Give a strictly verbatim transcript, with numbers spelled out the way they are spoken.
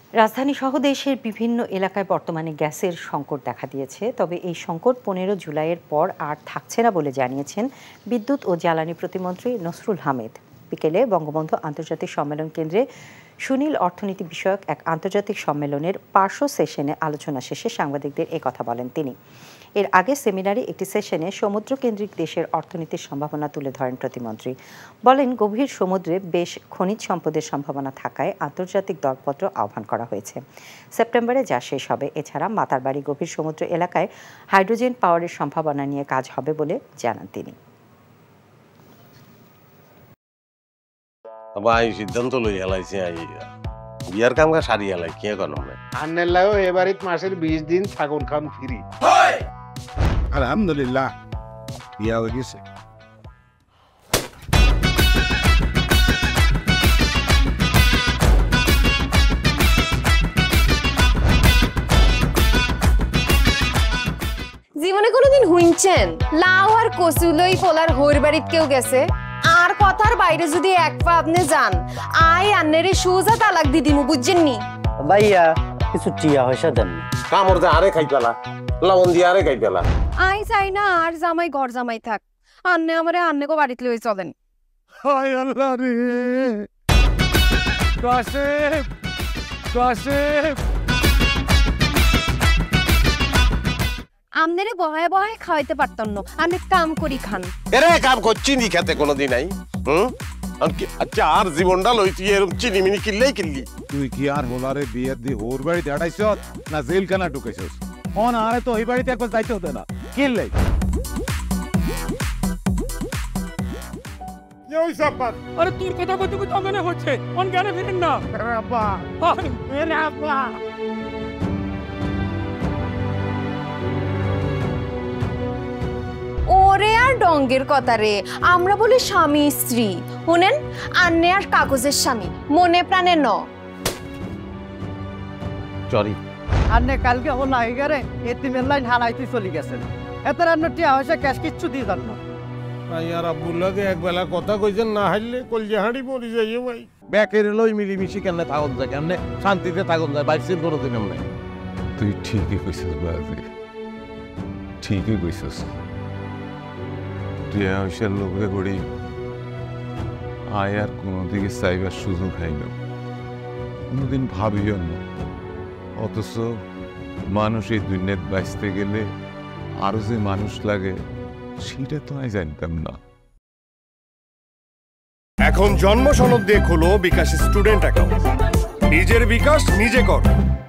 রাজধানী সহ দেশের বিভিন্ন এলাকায় বর্তমানে গ্যাসের সংকট দেখা দিয়েছে। তবে এই সংকট পনেরো জুলাইয়ের পর আর থাকছে না বলে জানিয়েছেন বিদ্যুৎ ও জ্বালানি প্রতিমন্ত্রী নসরুল হামিদ। বিকেলে বঙ্গবন্ধু আন্তর্জাতিক সম্মেলন কেন্দ্রে সুনীল অর্থনীতি বিষয়ক এক আন্তর্জাতিক সম্মেলনের পার্শ্ব সেশনে আলোচনা শেষে সাংবাদিকদের এ কথা বলেন তিনি। এর আগে সেমিনারে একটি সেশনে সমুদ্র কেন্দ্রিক দেশের অর্থনীতির সম্ভাবনা তুলে ধরেন প্রতিমন্ত্রী। বলেন, গভীর সমুদ্রে বেশ খনিজ সম্পদের সম্ভাবনা থাকায় আন্তর্জাতিক দরপত্র আহ্বান করা হয়েছে। সেপ্টেম্বরে যা শেষ হবে। এছাড়া মাতারবাড়ি গভীর সমুদ্র এলাকায় হাইড্রোজেন পাওয়ারের সম্ভাবনা নিয়ে কাজ হবে বলে জানান তিনি। সিদ্ধান্ত লই হেলাইছে বিয়ার কাম কা সারি হেলাই কি এখন হবে আন্নের লাগো এবারিত মাসের বিশ দিন ছাগল খাম ফ্রি। আলহামদুলিল্লাহ বিয়া হয়ে গেছে। জীবনে কোনোদিন হুইনছেন লাউ আর কচুলই পোলার হোর বাড়িত কেউ গেছে আর কথার বাইরে যদি এক পা আপনি যান আই আন্নেরে সুজা তালাক দি দিমু, বুঝছেন নি? ভাইয়া কিছু টিয়া পয়সা দেন। কামর দে আরে খাই পেলা লবণ দিয়ে আরে খাই পেলা। আই চাই না আর জামাই ঘর জামাই থাক, আন্নে আমারে আন্নে কো বাড়িতে লই চলেন। হায় আল্লাহ রে কাশেম কাশেম আমনেরে বহায় বহায় খাওয়াইতে পারতাম না, আমি কাম করি খান। এরে কাম করছি নি খেতে কোনোদিন নাই। হুম আচ্ছা আর জীবনটা লই তুই এরকম চিনি মিনি কিনলেই কিনলি। তুই কি আর হোলারে বিয়ে দিয়ে ওর বাড়িতে আড়াইছ না জেল খানা ঢুকেছিস? অন আরে তো ওই বাড়িতে একবার যাইতে হতে না কিনলে আরে তোর কথা কইতে কইতে মনে হচ্ছে অন জ্ঞানে ফিরেন না। আব্বা মেরে আব্বা ওরে আর ডঙ্গের কথা রে, আমরা বলি স্বামী স্ত্রী। শুনেন, আন্নে আর কাগজের স্বামী, মনে প্রাণে ন। সরি আন্নে কালকে ও নাই গরে এতিমের লাইন হালাইতে চলে গেছেন। এত রান্ন টিয়া পয়সা ক্যাশ কিচ্ছু দিয়ে যান না। আর আব্বুল্লাহকে এক বেলা কথা কইছেন না হাইলে কলজে হাঁড়ি পড়ি যাইও ভাই। ব্যাকের লই মিলিমিশি কেন থাকুন যায় কেমনে শান্তিতে থাকুন যায় বাইসিন করে দিন এমনি। তুই ঠিকই কইছিস বাজে, ঠিকই কইছিস। টিয়া পয়সার লোভে পড়ি আয় আর কোনো দিকে চাইবার সুযোগ হয় না, কোনোদিন ভাবিও না। অথচ মানুষ এই দুনিয়াত বাঁচতে গেলে আরো যে মানুষ লাগে সেটা তো আমি জানতাম না। এখন জন্ম সনদ দিয়ে খোলো বিকাশ স্টুডেন্ট অ্যাকাউন্ট। নিজের বিকাশ নিজে কর।